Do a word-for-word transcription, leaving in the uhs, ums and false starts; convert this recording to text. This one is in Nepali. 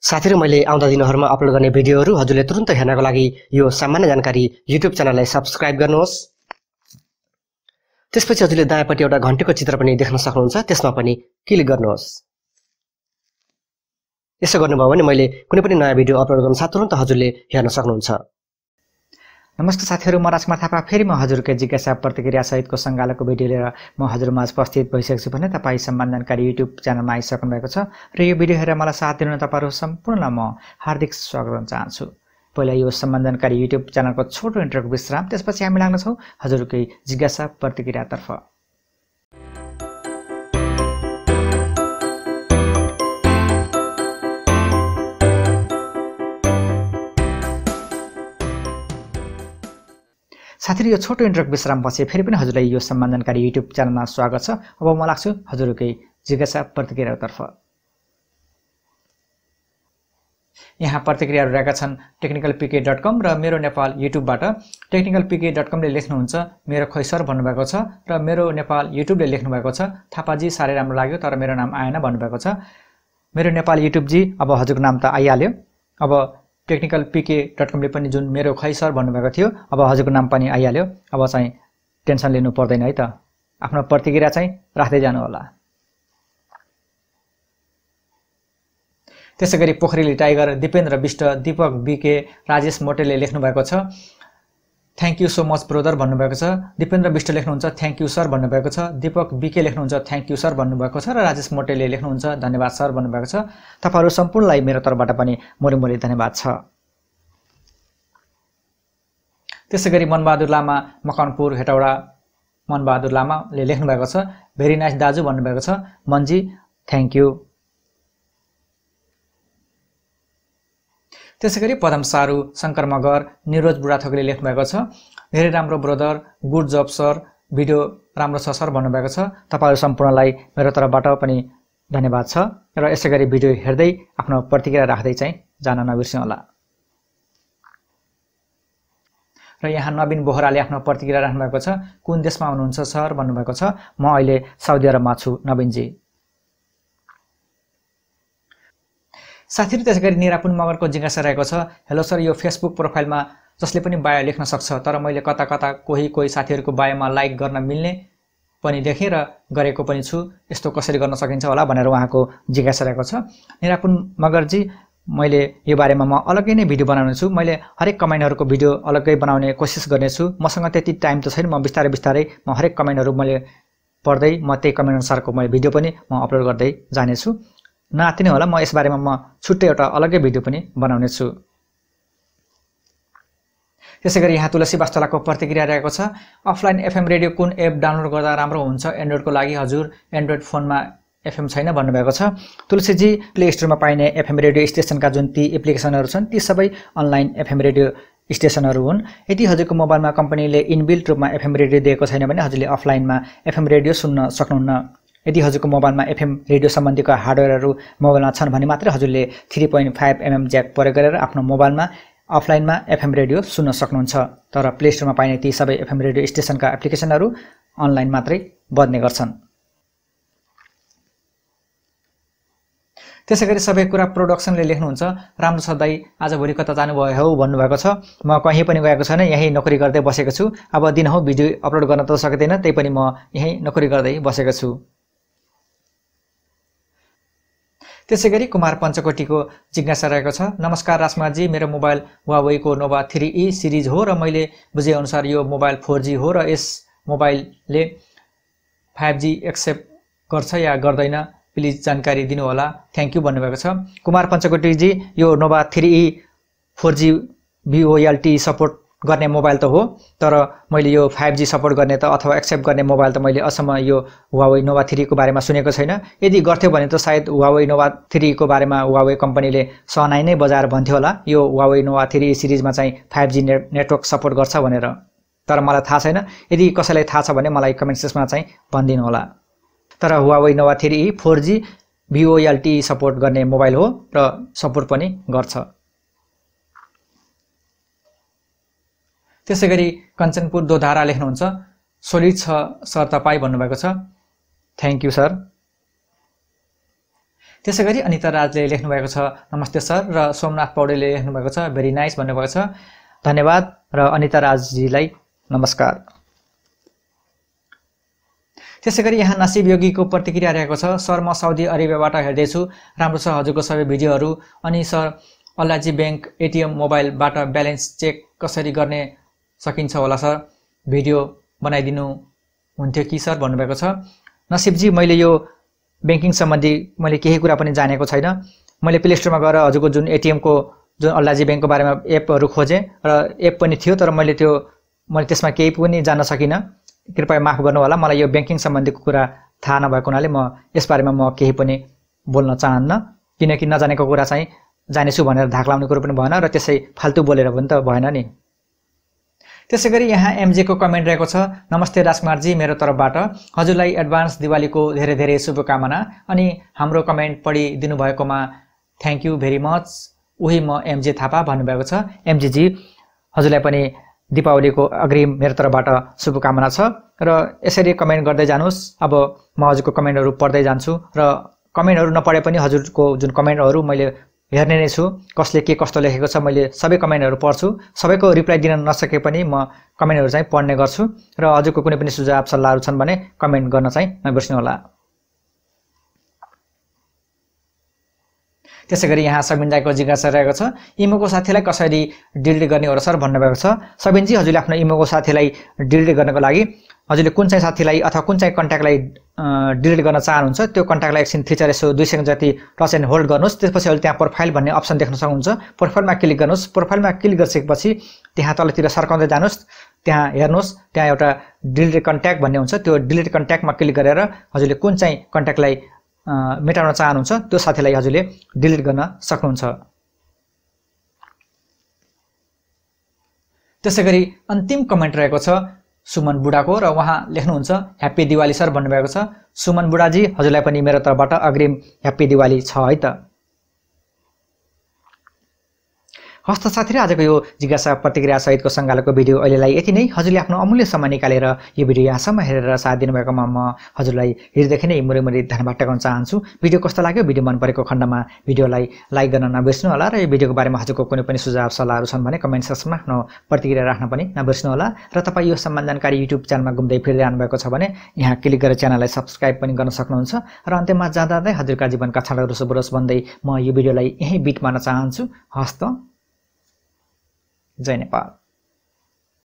साथीहरु मैले आउँदा दिनहरुमा अपलोड गर्ने भिडियोहरु हजुरले तुरुन्त हेर्नको लागि यो सामान्य जानकारी युट्युब च्यानललाई सब्स्क्राइब गर्नुहोस्। त्यसपछि हजुरले दायाँपट्टि एउटा घण्टीको चित्र पनि देख्न सक्नुहुन्छ, त्यसमा पनि क्लिक गर्नुहोस्। यसो गर्नुभयो भने मैले कुनै पनि नयाँ भिडियो अपलोड गर्न साथ तुरुन्त हजुरले हेर्न सक्नुहुन्छ। नमस्कार साथीहरु, म राजकुमार थापा फेरि म हजुरकै जिज्ञासा प्रतिक्रिया सहितको संगालोको भिडियो लिएर म हजुरमाझ उपस्थित भइसकेको छु भने तपाई सम्मान जानकारी युट्युब च्यानलमा आइसक्नु भएको छ र यो भिडियो हेरेर मलाई साथ दिनु तपाईहरु सम्पूर्णलाई म हार्दिक स्वागत गर्न चाहन्छु। पहिला यो सम्मान जानकारी युट्युब च्यानलको छोटो इन्ट्रोको विश्राम, त्यसपछि हामी लाग्न छौं हजुरकै जिज्ञासा प्रतिक्रियातर्फ। साथीहरु, यो छोटो इन्ट्रोको विश्रामपछि फेरि पनि हजुरलाई यो सम्मान जानकारी युट्युब च्यानलमा स्वागत छ। अब म लाग्छु हजुरकै जिज्ञासा प्रतिक्रियातर्फ। यहाँ प्रतिक्रियाहरू रहेका छन् टेक्निकल पिके डट कम र मेरो नेपाल युट्युबबाट। टेक्निकल पिके डट कमले लेख्नुहुन्छ मेरो खैसर भन्नुभएको छ र मेरो नेपाल युट्युबले लेख्नुभएको छ थापाजी साह्रै राम्रो लाग्यो तर मेरो नाम आएन भन्नुभएको छ। मेरो नेपाल युट्युबजी अब हजुरको नाम त आइहाल्यो। अब टेक्निकल पिके डट कमले पनि जुन मेरो खै सर भन्नुभएको थियो अब हजुरको नाम पनि आइहाल्यो। अब चाहिँ टेन्सन लिनु पर्दैन है त, आफ्नो प्रतिक्रिया चाहिँ राख्दै जानु होला। त्यसैगरी पोखरेली टाइगर, दिपेन्द्र विष्ट, दीपक बीके, राजेश मोटेले लेख्नु भएको छ thank you so much brother भन्नुभएको छ। दिपेन्द्र विष्ट लेख्नुहुन्छ थ्याङ्क यू सर भन्नुभएको छ। दीपक बीके लेख्नुहुन्छ थ्याङ्क यू सर भन्नुभएको छ र राजेश मोटेले लेख्नुहुन्छ धन्यवाद सर भन्नुभएको छ। तपाईहरु सम्पूर्णलाई मेरो तर्फबाट पनि मोरी-मोरी धन्यवाद छ। त्यसैगरी मनबहादुर लामा मकनपुर हेटौडा, मनबहादुर लामाले लेख्नु भएको छ भेरी नाइस दाजु भन्नुभएको छ। Manji thank you. त्यसैगरी पदम सारू, शंकर मगर, निरोज बुढाथोकीले लेख्नु भएको छ धेरै राम्रो brother, good job sir, video राम्रो छ सर भन्नुभएको छ। तपाईहरु सम्पूर्णलाई मेरो तर्फबाट पनि धन्यवाद छ र यसैगरी भिडियो हेर्दै आफ्नो प्रतिक्रिया राख्दै चाहिँ जान नबिर्सनु होला। र यहाँ नवीन बोहराले आफ्नो प्रतिक्रिया राख्नु भएको छ कुन देशमा हुनुहुन्छ सर भन्नुभएको छ। म अहिले साउदी अरबमा छु नवीनजी। साथीहरु, त्यसैगरी निरापुन मगरको जिज्ञासा रहेको छ हेलो सर, यो फेसबुक प्रोफाइलमा जसले पनि बायो लेख्न सक्छ तर मैले कता कता कोही कोही साथीहरुको बायोमा लाइक गर्न मिल्ने पनि देखेँ र गरेको पनि छु, यस्तो कसरी गर्न सकिन्छ होला भनेर उहाँको जिज्ञासा रहेको छ। निरापुन मगरजी, मैले यो बारेमा म अलग्गै नै भिडियो बनाउने छु। मैले हरेक कमेन्टहरुको भिडियो अलग्गै बनाउने कोसिस गर्नेछु। मसँग त्यति टाइम त छैन, म बिस्तारै बिस्तारै म हरेक कमेन्टहरु मैले पढ्दै म त्यही कमेन्ट अनुसारको मैले भिडियो पनि म अपलोड गर्दै जानेछु। नआत्तिनै होला, म यस बारेमा म छुट्टै एउटा अलग्गै भिडियो पनि बनाउने छु। त्यसैगरी यहाँ तुलसी वास्तलाको प्रतिक्रिया रहेको छ अफलाइन एफएम रेडियो कुन एप डाउनलोड गर्दा राम्रो हुन्छ एन्ड्रोइडको लागि हजुर, एन्ड्रोइड फोनमा एफएम छैन भन्नुभएको छ। तुलसीजी, प्ले स्टोरमा पाइने एफएम रेडियो स्टेसनका जुन ती एप्लिकेसनहरू छन् ती सबै अनलाइन एफएम रेडियो स्टेसनहरू हुन्। यदि हजुरको मोबाइलमा कम्पनीले इनबिल्ट रूपमा एफएम रेडियो दिएको छैन भने हजुरले अफलाइनमा एफएम रेडियो सुन्न सक्नुहुन्न। यदि हजुरको मोबाइलमा एफएम रेडियो सम्बन्धीका हार्डवेयरहरू मोबाइलमा छन् भने मात्रै हजुरले three point five MM jack प्रयोग गरेर आफ्नो मोबाइलमा अफलाइनमा एफएम रेडियो सुन्न सक्नुहुन्छ। तर प्ले स्टोरमा पाइने ती सबै एफएम रेडियो स्टेसनका एप्लिकेसनहरू अनलाइन मात्रै बज्ने गर्छन्। त्यसैगरी सबै कुरा प्रोडक्सनले लेख्नुहुन्छ राम्रो छ दाइ, आजभोलि कता जानुभयो हौ भन्नुभएको छ। म कहीँ पनि गएको छैन, यही नोकरी गर्दै बसेको छु। अब दिनहौ भिडियो अपलोड गर्न त सक्दैन, त्यही पनि म यही नोकरी गर्दै बसेको छु। त्यसैगरी कुमार पञ्चकोटीको जिज्ञासा रहेको छ नमस्कार राजकुमारजी, मेरो मोबाइल हुवावेको नोभा थ्री ई सिरिज हो र मैले बुझे अनुसार यो मोबाइल फोर जी हो र यस मोबाइलले फाइभ जी एक्सेप्ट गर्छ या गर्दैन, प्लिज जानकारी दिनु होला, थ्याङ्क यू भन्नुभएको छ। कुमार पञ्चकोटीजी, यो Nova three E four G VoLTE support गर्ने मोबाइल त हो, तर मैले यो फाइभ जी सपोर्ट गर्ने त अथवा एक्सेप्ट गर्ने मोबाइल त मैले अझसम्म यो हुवावे नोभा थ्री को बारेमा सुनेको छैन। यदि गर्थ्यो भने त सायद हुवावे नोभा थ्री को बारेमा हुवावे कम्पनीले सहनाइ नै बजाएर भन्थ्यो होला यो हुवावे नोभा थ्री सिरिजमा चाहिँ five G net network support गर्छ भनेर, तर मलाई थाहा छैन। यदि कसैलाई थाहा छ भने मलाई कमेन्ट सेक्सनमा चाहिँ भनिदिनु होला। तर Huawei Nova three four G VoLTE support गर्ने मोबाइल हो र सपोर्ट पनि गर्छ। त्यसैगरी कञ्चनपुर दोधारा लेख्नुहुन्छ सोलिड छ सर तपाई भन्नुभएको छ, थ्याङ्क यू सर। त्यसैगरी अनिता राजले लेख्नु भएको छ नमस्ते सर र सोमनाथ पौडेलले लेख्नु भएको छ भेरी नाइस भन्नुभएको छ। धन्यवाद र अनिता राजजीलाई नमस्कार। त्यसैगरी यहाँ नसीब योगीको प्रतिक्रिया रहेको छ सर म साउदी अरेबियाबाट हेर्दैछु राम्रो छ हजुरको सबै भिडियोहरू। अनि सर अल्लाजी बैंक एटिएम मोबाइलबाट ब्यालेन्स चेक कसरी गर्ने सकिन्छ होला सर भिडियो बनाइदिनु हुन्थ्यो कि सर भन्नुभएको छ। नसीबजी मैले यो ब्याङ्किङ सम्बन्धी मैले केही कुरा पनि जानेको छैन। मैले प्ले स्टोरमा गएर हजुरको जुन एटिएमको जुन अल्लाजी ब्याङ्कको बारेमा एपहरू खोजेँ र एप पनि थियो तर मैले त्यो मैले त्यसमा केही पनि जान्न सकिनँ। कृपया माफ गर्नु होला मलाई यो ब्याङ्किङ सम्बन्धीको कुरा थाहा नभएको हुनाले म यसबारेमा म केही पनि बोल्न चाहन्न किनकि नजानेको कुरा चाहिँ जानेछु भनेर धाक लाउने कुरो पनि भएन र त्यसै फाल्तु बोलेर पनि त भएन नि। त्यसैगरी यहाँ एमजेको कमेन्ट रहेको छ नमस्ते राजकुमारजी मेरो तर्फबाट हजुरलाई एडभान्स दिवालीको धेरै धेरै शुभकामना अनि हाम्रो कमेन्ट पढिदिनु भएकोमा थ्याङ्क यू भेरी मच उही म एमजे थापा भन्नुभएको छ। एमजेजी हजुरलाई पनि दीपावलीको अग्रिम मेरो तर्फबाट शुभकामना छ र यसरी कमेन्ट गर्दै जानुहोस्। अब म हजुरको कमेन्टहरू पढ्दै जान्छु र कमेन्टहरू नपढे पनि हजुरको जुन कमेन्टहरू मैले हेर्ने नै छु कसले के कस्तो लेखेको छ मैले सबै कमेन्टहरू पढ्छु। सबैको रिप्लाई दिन नसके पनि म कमेन्टहरू चाहिँ पढ्ने गर्छु र हजुरको कुनै पनि सुझाव सल्लाहहरू छन् भने कमेन्ट गर्न चाहिँ नबिर्सनु होला। त्यसैगरी यहाँ सबिन दाईको जिज्ञासा रहेको छ इमोको साथीलाई कसरी डिलिट गर्ने हो र सर भन्नुभएको छ। सबिनजी हजुरले आफ्नो इमोको साथीलाई डिलिट गर्नको लागि हजुरले कुन चाहिँ साथीलाई अथवा कुन चाहिँ कन्ट्याक्टलाई डिलिट गर्न चाहनुहुन्छ त्यो कन्ट्याक्टलाई एकछिन थिचेर यसो दुई सेकेन्ड जति टच एन्ड होल्ड गर्नुहोस्। त्यसपछि अहिले त्यहाँ प्रोफाइल भन्ने अप्सन देख्न सक्नुहुन्छ। प्रोफाइलमा क्लिक गर्नुहोस्। प्रोफाइलमा क्लिक गरिसकेपछि त्यहाँ तलतिर सर्काउँदै जानुहोस्। त्यहाँ हेर्नुहोस् त्यहाँ एउटा डिलिट कन्ट्याक्ट भन्ने हुन्छ त्यो डिलिट कन्ट्याक्टमा क्लिक गरेर हजुरले कुन चाहिँ कन्ट्याक्टलाई मेटाउन चाहनुहुन्छ त्यो साथीलाई हजुरले डिलिट गर्न सक्नुहुन्छ। त्यसैगरी अन्तिम कमेन्ट रहेको छ सुमन बुढाको र उहाँ लेख्नुहुन्छ ह्याप्पी दिवाली सर भन्नुभएको छ। सुमन बुढाजी हजुरलाई पनि मेरो तर्फबाट अग्रिम ह्याप्पी दिवाली छ है त। हस्त साथी आजको यो जिज्ञासा प्रतिक्रिया सहितको सङ्गालोको भिडियो अहिलेलाई यति नै। हजुरले आफ्नो अमूल्य समय निकालेर यो भिडियो यहाँसम्म हेरेर साथ दिनुभएकोमा म हजुरलाई हृदयदेखि नै मुरै मुरै धन्यवाद टकाउन चाहन्छु। भिडियो कस्तो लाग्यो भिडियो मन परेको खण्डमा भिडियोलाई लाइक गर्न नबिर्सनु होला र यो भिडियोको बारेमा हजुरको कुनै पनि सुझाव सल्लाहहरू छन् भने कमेन्ट सेक्सनमा आफ्नो प्रतिक्रिया राख्न पनि नबिर्सनु होला र तपाईँ यो सम्बन्ध जानकारी युट्युब च्यानलमा घुम्दै फिर्दै आउनुभएको छ भने यहाँ क्लिक गरेर च्यानललाई सब्सक्राइब पनि गर्न सक्नुहुन्छ। र अन्त्यमा जाँदा जाँदै हजुरका जीवनका क्षणहरू सुबरोस् भन्दै म यो भिडियोलाई यहीँ बिट मार्न चाहन्छु। हस्त जय नेपाल।